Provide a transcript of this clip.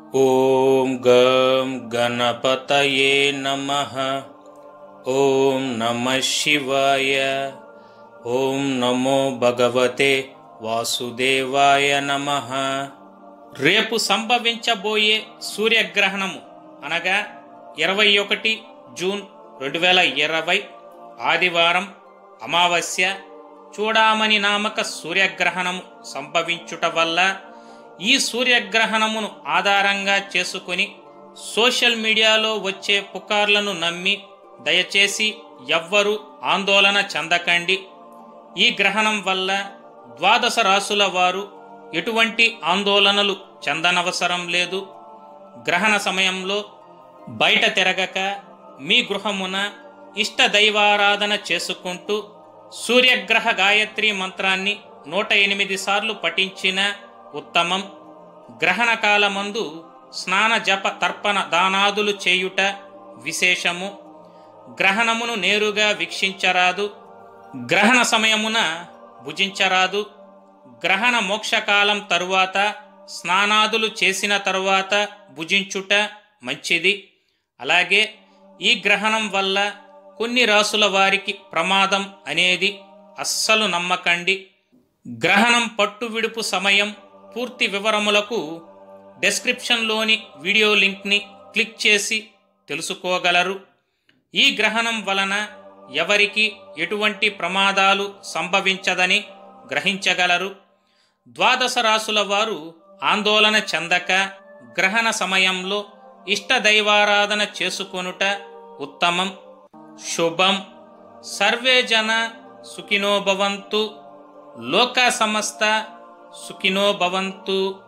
ओम गं गणपतये नमः। ओम नमः शिवाय। ओम नमो भगवते वासुदेवाय नमः। రేపు సంభవించబోయే సూర్యగ్రహణము అనగా 21 జూన్ 2020 ఆదివారం అమావాస్య చూడామణి నామక సూర్యగ్రహణము సంభవించుట వల్ల ఈ సూర్యగ్రహణమును ఆధారంగా చేసుకొని సోషల్ మీడియాలో వచ్చే పుకార్లను నమ్మి దయచేసి ఎవ్వరూ ఆందోళన చెందకండి. ఈ గ్రహణం వల్ల ద్వాదశ రాశుల వారు ఎటువంటి ఆందోళనలు చెందనవసరం లేదు. గ్రహణ సమయంలో బయట తిరగక మీ గృహమున ఇష్ట దైవారాధన చేసుకుంటూ సూర్యగ్రహ గాయత్రి మంత్రాన్ని 108 సార్లు పఠించిన ఉత్తమం. గ్రహణ కాలమందు స్నాన జప తర్పణ దానాదులు చేయుట విశేషము. గ్రహణమును నేరుగా వీక్షించరాదు. గ్రహణ సమయమున భుజించరాదు. గ్రహణ మోక్షకాలం తరువాత స్నానాదులు చేసిన తరువాత భుజించుట మంచిది. అలాగే ఈ గ్రహణం వల్ల కొన్ని రాసుల వారికి ప్రమాదం అనేది అస్సలు నమ్మకండి. గ్రహణం పట్టు విడుపు సమయం పూర్తి వివరములకు డెస్క్రిప్షన్లోని వీడియో లింక్ని క్లిక్ చేసి తెలుసుకోగలరు. ఈ గ్రహణం వలన ఎవరికి ఎటువంటి ప్రమాదాలు సంభవించదని గ్రహించగలరు. ద్వాదశ రాశుల వారు ఆందోళన చెందక గ్రహణ సమయంలో ఇష్ట దైవారాధన చేసుకొనుట ఉత్తమం, శుభం. సర్వే జన సుఖినో భవంతు. లోక సమస్త సుఖినో భవంతు.